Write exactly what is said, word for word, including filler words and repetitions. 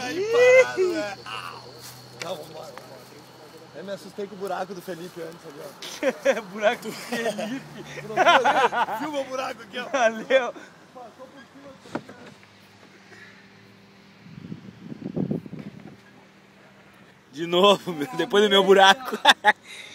Ai, parado, né? Não, vambora, vambora. Eu me assustei com o buraco do Felipe antes ali, ó. Buraco do Felipe. Filma o buraco aqui, ó. Valeu. De novo, meu, depois do meu buraco.